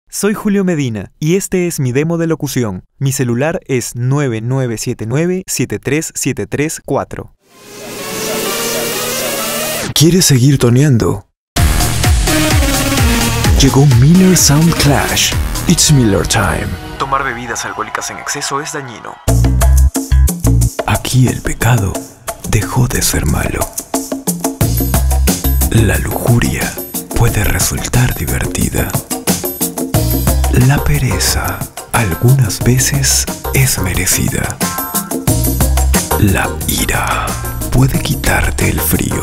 Soy Julio Medina y este es mi demo de locución. Mi celular es 9979-73734. ¿Quieres seguir toneando? Llegó Miller Sound Clash. It's Miller Time. Tomar bebidas alcohólicas en exceso es dañino. Aquí el pecado dejó de ser malo. La lujuria puede resultar divertida. La pereza algunas veces es merecida. La ira puede quitarte el frío.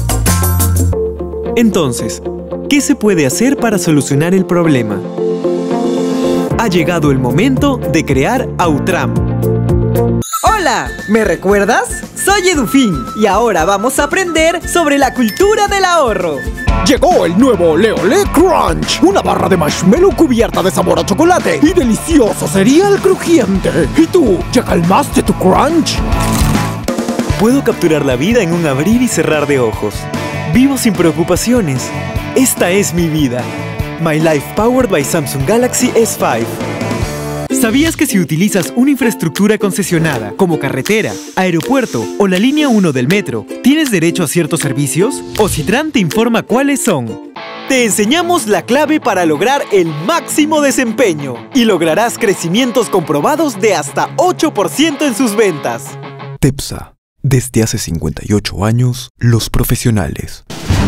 Entonces, ¿qué se puede hacer para solucionar el problema? Ha llegado el momento de crear Autram. ¡Hola! ¿Me recuerdas? Soy Edufin y ahora vamos a aprender sobre la cultura del ahorro. Llegó el nuevo Ole Ole Crunch, una barra de marshmallow cubierta de sabor a chocolate y delicioso cereal crujiente. ¿Y tú, ya calmaste tu crunch? Puedo capturar la vida en un abrir y cerrar de ojos. Vivo sin preocupaciones. Esta es mi vida. My Life Powered by Samsung Galaxy S5. ¿Sabías que si utilizas una infraestructura concesionada como carretera, aeropuerto o la línea 1 del metro, tienes derecho a ciertos servicios? Ocitran te informa cuáles son. Te enseñamos la clave para lograr el máximo desempeño y lograrás crecimientos comprobados de hasta 8% en sus ventas. TEPSA. Desde hace 58 años, los profesionales.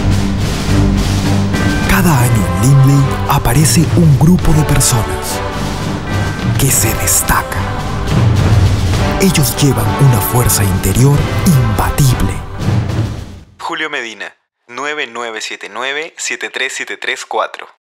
Cada año en Lindley aparece un grupo de personas que se destaca. Ellos llevan una fuerza interior imbatible. Julio Medina, 9979-73734.